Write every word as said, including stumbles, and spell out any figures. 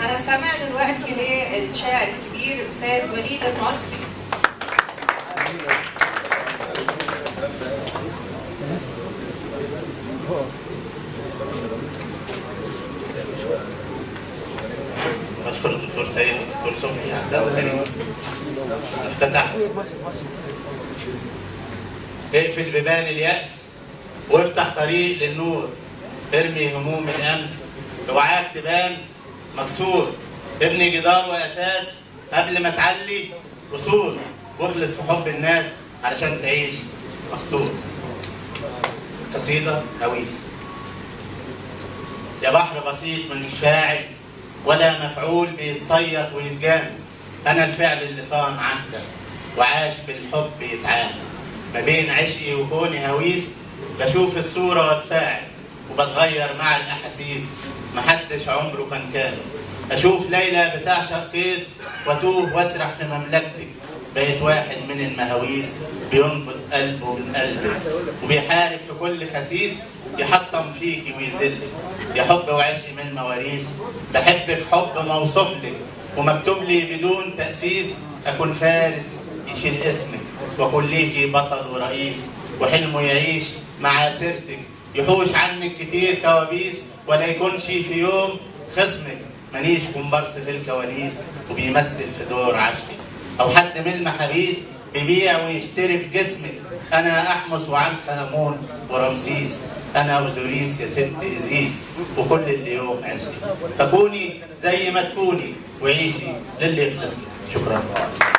هنستمع دلوقتي للشاعر الكبير الاستاذ وليد المصري. بشكر الدكتور سيد والدكتور صبحي على الدعوة الكريمة. افتتح اقفل بيبان اليأس وافتح طريق للنور، ارمي هموم الأمس اوعاك تبان مكسور، ابني جدار وأساس قبل ما تعلي قصور، واخلص في حب الناس علشان تعيش مستور. قصيدة هويس. يا بحر بسيط مانيش فاعل ولا مفعول بيتصيط ويتجامل، أنا الفعل اللي صان عهدك وعاش بالحب يتعامل، ما بين عشقي وكوني هويس بشوف الصورة واتفاعل وبتغير مع الأحاسيس، محدش عمره كان كامل. أشوف ليلى بتعشق قيس وأتوه وأسرح في مملكتك، بقيت واحد من المهاويس بينبض قلبه من قلبك وبيحارب في كل خسيس يحطم فيكي ويذلك. يا حب وعشق من مواريث بحبك حب موصوف لك ومكتوب لي بدون تأسيس، أكون فارس يشيل اسمك وأكون ليكي بطل ورئيس، وحلمه يعيش مع سيرتك يحوش عنك كتير كوابيس، ولا يكونش في يوم خصمك مانيش كومبارس في الكواليس وبيمثل في دور عشقي، أو حد من المحابيس بيبيع ويشتري في جسمك. أنا أحمس وعنخ آمون ورمسيس، أنا وزوريس يا ست إزيس وكل اللي يوم عشقي، فكوني زي ما تكوني وعيشي للي يخلصك. شكرا.